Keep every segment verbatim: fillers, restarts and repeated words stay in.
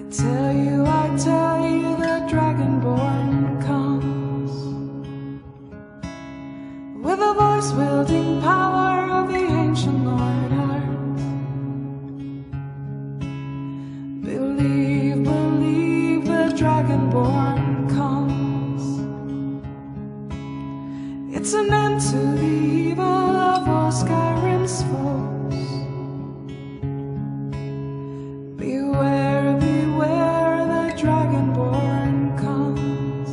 Tell you, I tell you, the Dragonborn comes with a voice wielding power of the ancient Lord Earth. Believe, believe, the Dragonborn comes. It's an end to the evil of all Skyrim's foes. Beware, beware, the Dragonborn comes.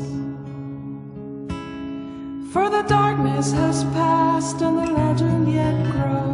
For the darkness has passed and the legend yet grows.